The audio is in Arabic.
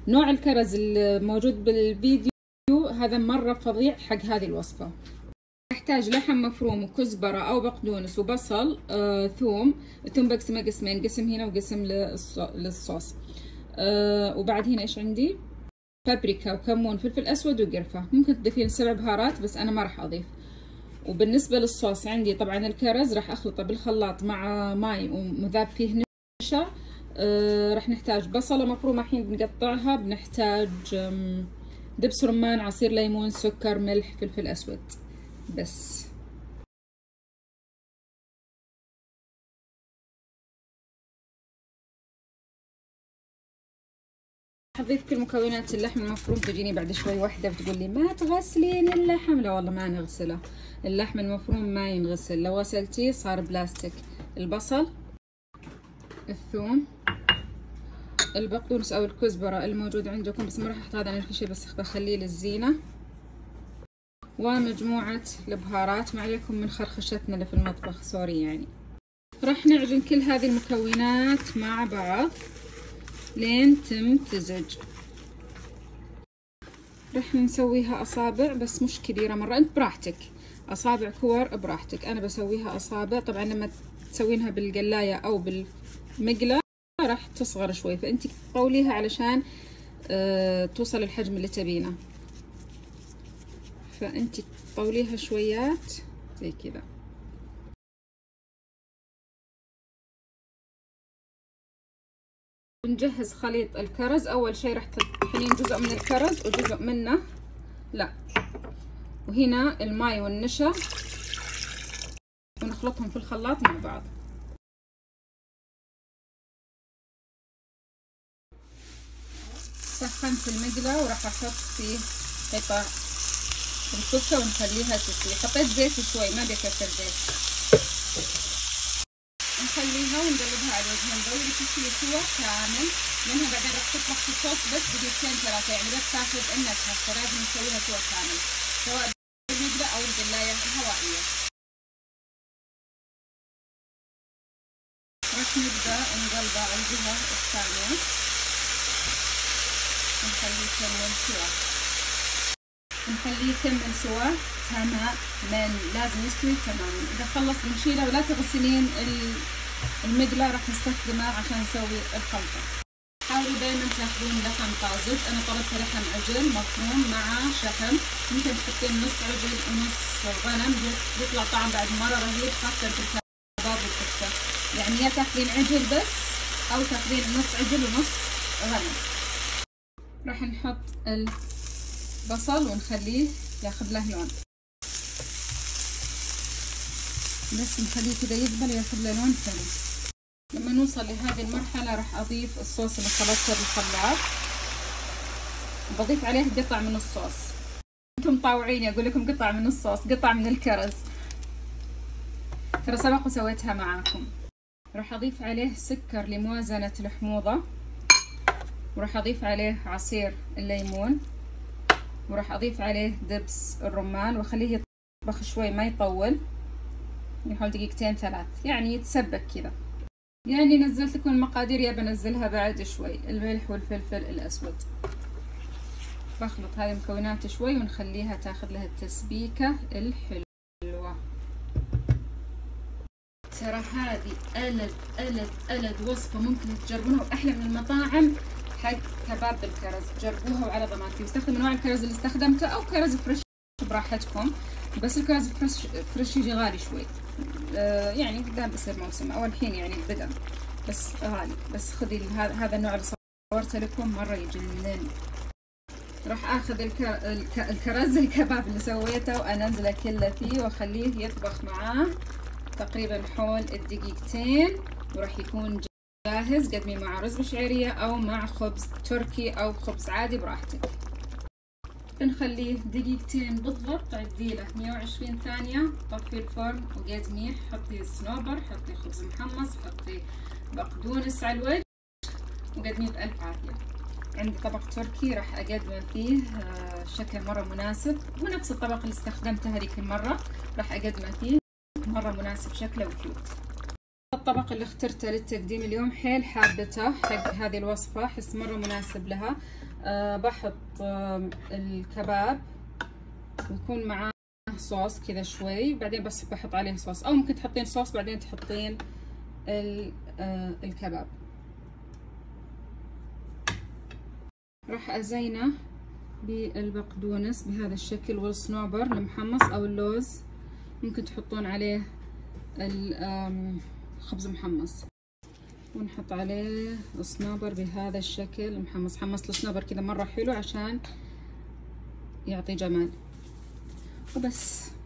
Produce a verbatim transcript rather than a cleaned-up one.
نوع الكرز الموجود بالفيديو هذا مرة فظيع حق هذه الوصفة. نحتاج لحم مفروم وكزبرة أو بقدونس وبصل، آه، ثوم. الثوم بقسمه قسمين، قسم هنا وقسم للصوص. آه، وبعد هنا إيش عندي؟ بابريكا وكمون فلفل أسود وقرفة. ممكن تضيفين سبع بهارات بس أنا ما راح أضيف. وبالنسبة للصوص عندي طبعا الكرز راح أخلطه بالخلاط مع ماي ومذاب فيه نشا. آه، راح نحتاج بصلة مفرومة الحين بنقطعها، بنحتاج دبس رمان، عصير ليمون، سكر، ملح، فلفل أسود بس. حضيف كل مكونات اللحم المفروم. تجيني بعد شوي واحدة بتقول لي ما تغسلين اللحم. لا والله ما نغسله، اللحم المفروم ما ينغسل، لو غسلتيه صار بلاستيك. البصل، الثوم، البقدونس او الكزبرة الموجود عندكم، بس ما راح احط هذا انا في شيء، بس بخليه للزينة. ومجموعة البهارات، ما عليكم من خرخشتنا اللي في المطبخ، سوري يعني. راح نعجن كل هذه المكونات مع بعض لين تمتزج. راح نسويها اصابع بس مش كبيرة مرة، انت براحتك، اصابع كور براحتك. انا بسويها اصابع. طبعا لما تسوينها بالقلاية او بالمقلة راح تصغر شوي، فانت طوليها علشان اه توصل الحجم اللي تبينه، فانت طوليها شويات زي كذا. بنجهز خليط الكرز. اول شيء راح تطحنين جزء من الكرز وجزء منه لا، وهنا الماي والنشا ونخلطهم في الخلاط مع بعض. سخنت المقلة وراح احط فيه قطع الكفتة ونخليها تستوي. حطيت زيت شوي، ما بكثر زيت. نخليها ونقلبها على الوجهين ضروري تستوي سوا كامل، لانها بعدين راح تطبخ في الصوص بس دقيقتين ثلاثة، يعني بس تاخذ النكهة، فلازم نسويها سوا كامل سواء بالمقلة او القلاية الهوائية. راح نبدأ نقلبها على الجهة الثانية ونخليه يكمل سوا، نخليه يكمل سوا تماما، لازم يستوي تماما. اذا خلص بنشيله، ولا تغسلين المقلة، راح نستخدمها عشان نسوي الخلطة. حاولوا دائما تاخذون لحم طازج. انا طلبت لحم عجل مفروم مع شحم، ممكن تحطين نص عجل ونص غنم، بيطلع طعم بعد مرة رهيب، خاصة في الكباب والكفتة. يعني يا تاخذين عجل بس او تاخذين نص عجل ونص غنم. راح نحط البصل ونخليه ياخذ له لون، بس نخليه كذا يذبل وياخذ له لون حلو. لما نوصل لهذه المرحلة راح اضيف الصوص اللي خلطته بالخلاط، بضيف عليه قطع من الصوص. انتم طاوعين، اقول لكم قطع من الصوص، قطع من الكرز، ترى سبق وسويتها معاكم. راح اضيف عليه سكر لموازنة الحموضة، وراح اضيف عليه عصير الليمون، وراح اضيف عليه دبس الرمان، واخليه يطبخ شوي ما يطول، يحول دقيقتين ثلاث يعني يتسبك كذا. يعني نزلت لكم المقادير، يا بنزلها بعد شوي. الملح والفلفل الاسود. بخلط هذه المكونات شوي ونخليها تاخذ لها التسبيكة الحلوة. ترى هذه ألد ألد ألد وصفة ممكن تجربونها، وأحلى من المطاعم حق كباب الكرز. جربوها وعلى ضمانتي. واستخدموا نوع الكرز اللي استخدمته او كرز فريش براحتكم، بس الكرز فريش فريش يجي غالي شوي. آه يعني قدام بصير موسم او الحين يعني بدأ بس غالي. بس خذي هذا هذا النوع اللي صورته لكم مرة يجنن. راح اخذ الكر... الك... الكرز الكباب اللي سويته وانزله كله فيه واخليه يطبخ معاه تقريبا حول الدقيقتين، وراح يكون جاهز. قدمي مع رز بشعرية او مع خبز تركي او خبز عادي براحتك. بنخليه دقيقتين بالضبط. عديله مية وعشرين ثانية، طفي الفرن وقدميه. حطي صنوبر، حطي خبز محمص، حطي بقدونس على الوجه وقدميه بألف عافية. عندي طبق تركي راح اقدمه فيه شكل مرة مناسب، هو نفس الطبق اللي استخدمته هذيك المرة، راح اقدمه فيه مرة مناسب شكله وكيوت. الطبق اللي اخترته للتقديم اليوم حيل حابته حق هذه الوصفة، احس مرة مناسب لها. أه بحط أه الكباب ويكون معاه صوص كذا شوي، بعدين بس بحط عليه صوص، او ممكن تحطين صوص بعدين تحطين أه الكباب. راح ازينه بالبقدونس بهذا الشكل، والصنوبر المحمص او اللوز ممكن تحطون عليه الخبز محمص، ونحط عليه الصنوبر بهذا الشكل محمص. حمص الصنوبر كذا مرة حلو عشان يعطي جمال. وبس.